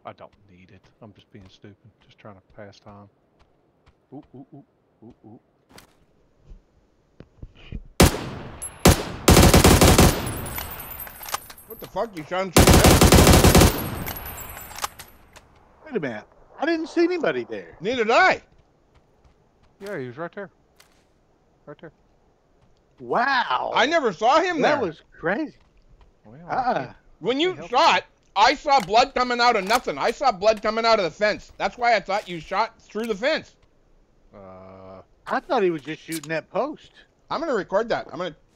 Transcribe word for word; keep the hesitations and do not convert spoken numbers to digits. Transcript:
I don't need it. I'm just being stupid. Just trying to pass time. Ooh, ooh, ooh, ooh, ooh. What the fuck? You shot him through the head? Wait a minute. I didn't see anybody there. Neither did I. Yeah, he was right there. Right there. Wow. I never saw him that there. was crazy. Well, Uh-uh. When you help shot, I saw blood coming out of nothing. I saw blood coming out of the fence. That's why I thought you shot through the fence. Uh, I thought he was just shooting that post. I'm going to record that. I'm going to